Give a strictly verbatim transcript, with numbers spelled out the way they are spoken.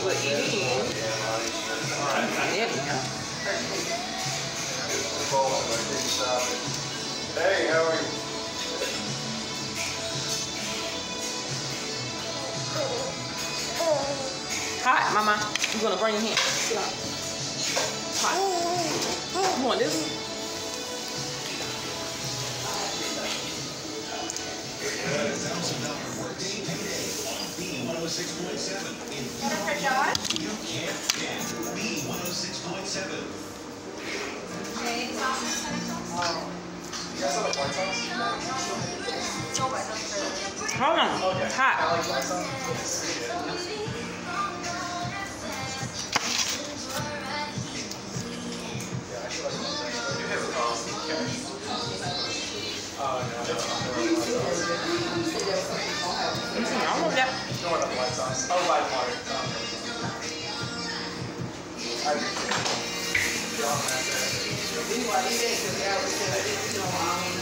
will eat in. There we go. Hey, how are you? Hot, Mama. You gonna bring your hand? Sit down. Hot. You want this one? For Josh? You can't stand B one oh six point seven. Okay, sauce. You guys have a white sauce? No white sauce. Hold on. Okay. Hot. I like white sauce. Yeah, I should like that. You have a sauce. Oh, no, no, no. I don't want that. No, I don't white sauce. Oh, white water. I agree. You're on that there.